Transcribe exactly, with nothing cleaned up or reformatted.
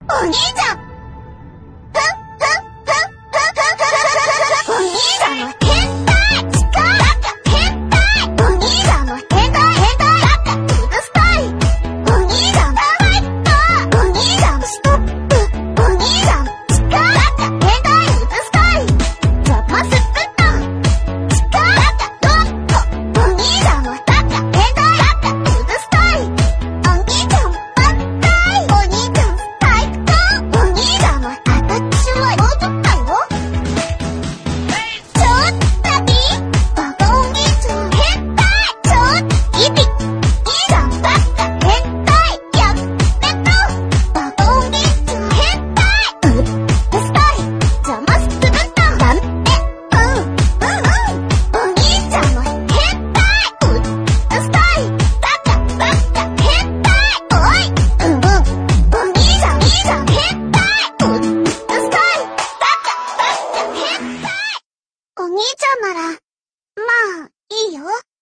お兄ちゃん。ふんふんふんふんふんふんふんふんふん。お兄ちゃんの変態。スカー。だった変態。お兄ちゃんの変態変態。だったウルスタイ。お兄ちゃん。ファイト。お兄ちゃんストップ。お兄ちゃんスカー。だった変態ウルスタイ。ザマスプッタン。スカー。だったロッコ。お兄ちゃんのだった変態。だったウルスタイ。お兄ちゃんバッタイ。お兄ちゃんスタイクトン。お兄ちゃんのアタッチはもうちょっとよ。ちょっとビバカお兄ちゃん変態。ちょっとギビ兄ちゃんだった変態。やめとバカお兄ちゃん変態。うっスタイ邪魔するな。ダメ。うんうんうんお兄ちゃんの変態。うっスタイだっただった変態。おいうんうんお兄ちゃん兄ちゃん変態。うっスタイだっただった変態。お兄ちゃんならまあいいよ。